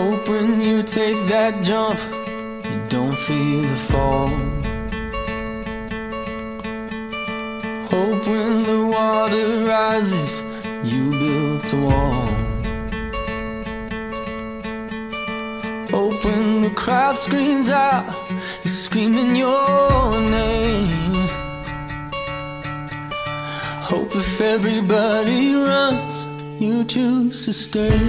Hope when you take that jump, you don't feel the fall. Hope when the water rises, you built a wall. Hope when the crowd screams out, you're screaming your name. Hope if everybody runs, you choose to stay.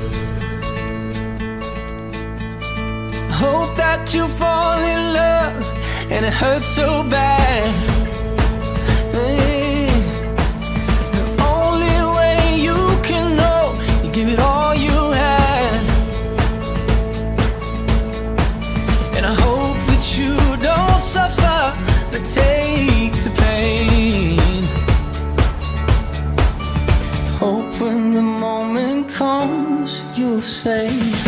Hope that you fall in love and it hurts so bad. Hey, the only way you can know, you give it all you had. And I hope that you don't suffer, but take the pain. Hope when the moment comes, you'll say,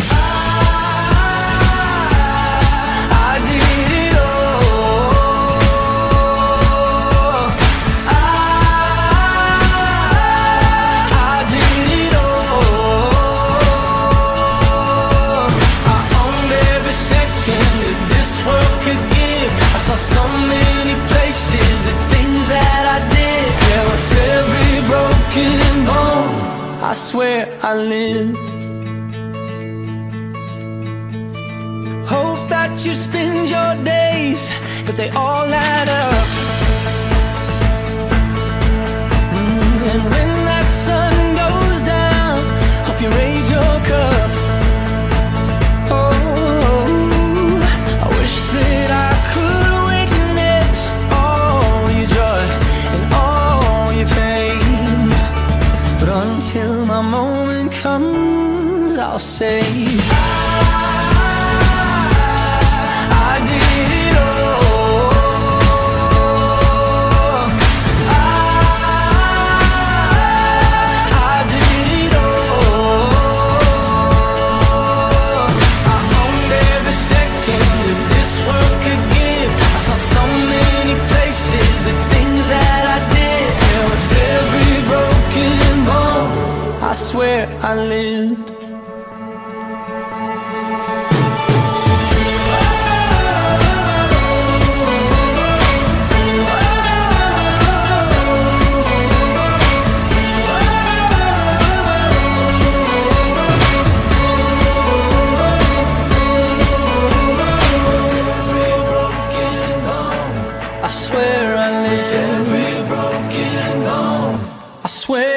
I swear I lived. Hope that you spend your days, but they all add up. And when that sun goes down, hope you raise your cup. Oh, I wish that I could witness all your joy and all your pain, but until my moment comes, I'll say, I did it all. I did it all. I owned every second that this world could give. I saw so many places, the things that I did. Yeah, with every broken bone, I swear I lived. I swear I lived. Every broken bone, I swear